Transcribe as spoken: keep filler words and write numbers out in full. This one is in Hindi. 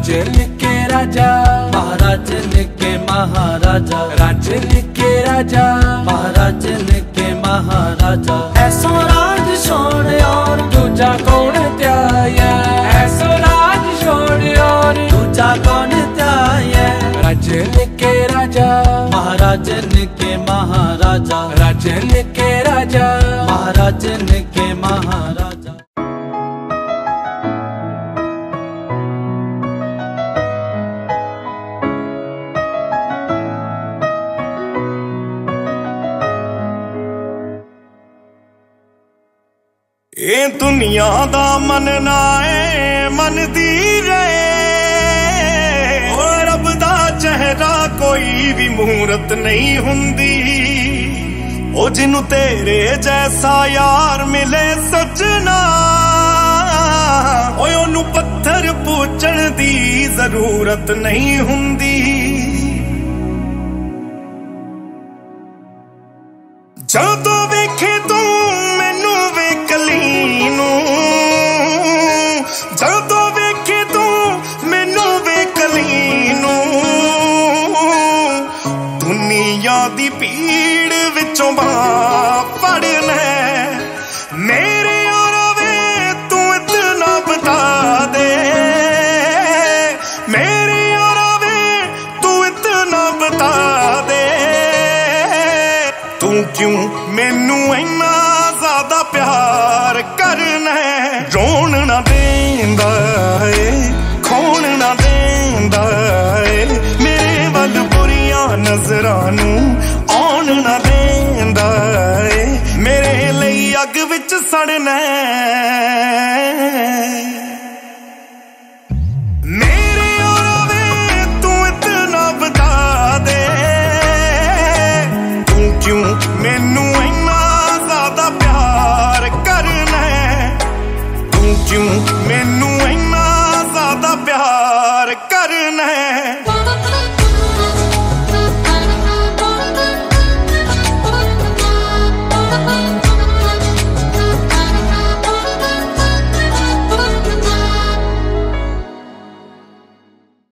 राज्य के राजा महाराज के महाराजा, राज्य के राजा महाराज के महाराजा। ऐसो राज छोड़ और दूजा कौन त्याया, ऐसो राज छोड़ और दूजा कौन त्याया। राज्य के राजा महाराज के महाराजा, राज्य के राजा महाराज के महाराजा। ये दुनिया दा मनना है मन दी रे, और रब दा चेहरा कोई भी मूरत नहीं हुंदी। ओ जिन्नू तेरे जैसा यार मिले सजना, ओए ओनू पत्थर पूजण दी जरूरत नहीं हुंदी। जदों वेखे तू मैनू वेकली नू, जदों वेखे तू मैनू वेकली नू, दुनिया दी भीड़ विचों बां फड़ ले मेरे और वे तू इतना बता दे, मेरे और वे तू इतना बता दे। तू क्यों मैनू इन्ना ज्यादा प्यार करना है, रोन ना देंदा है खोन ना देंदा है, मेरे वल बुरियां नजरां नू आउण ना देंदा है, मेरे लिए अग विच सड़ना मेरे और वे तू इतना बता दे। तू क्यों मैनू इन्ना ज्यादा प्यार करना है, तू क्यों